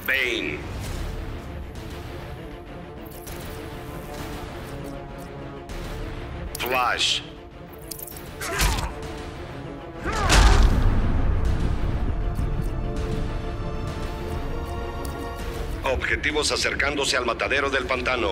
Bane. Flash. Objetivos acercándose al matadero del pantano.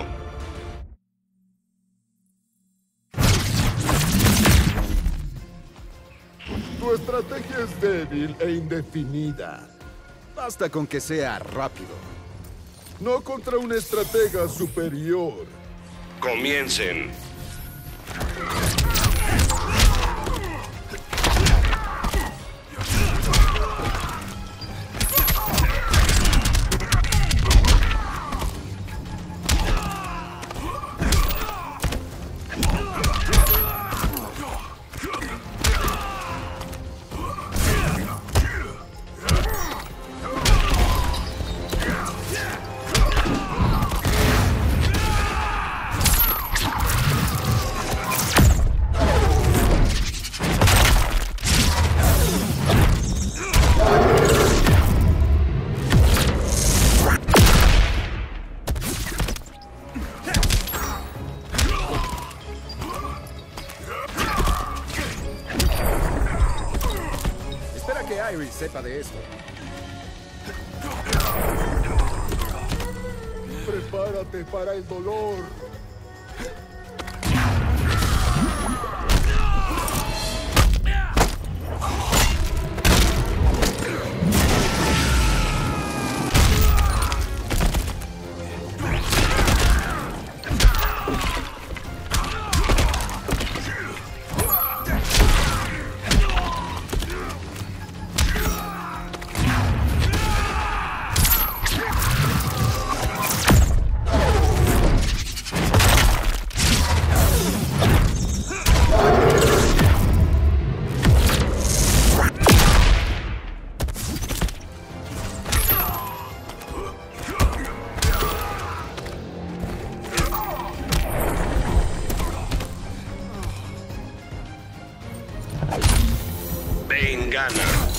Tu estrategia es débil e indefinida. Basta con que sea rápido. No contra un estratega superior. Comiencen. Iris sepa de esto. Prepárate para el dolor. Bane gana.